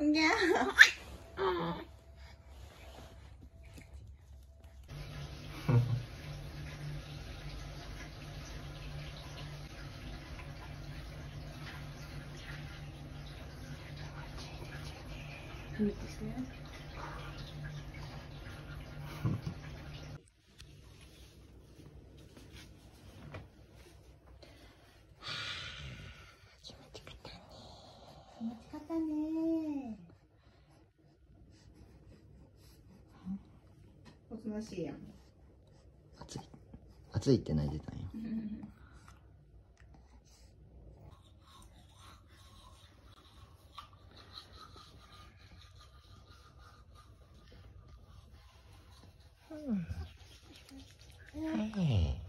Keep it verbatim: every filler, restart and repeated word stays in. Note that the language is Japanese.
じゃあ。ふーってしてね。気持ちかったね。気持ちかったね。おとなしいやん。 暑い。暑いって泣いてたんよ。うん。はい。